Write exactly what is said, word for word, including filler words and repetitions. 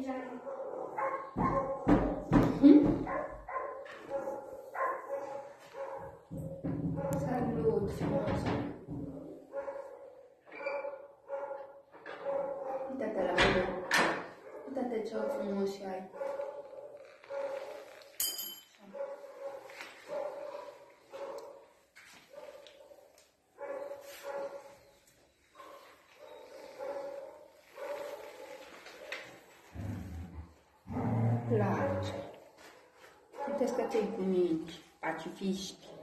Hmm? Salut, frumos! Uite-te la mine! Uite-te ce ochi frumoși ai! Place! Uite-ți că ți-ai bunici, pacifiști!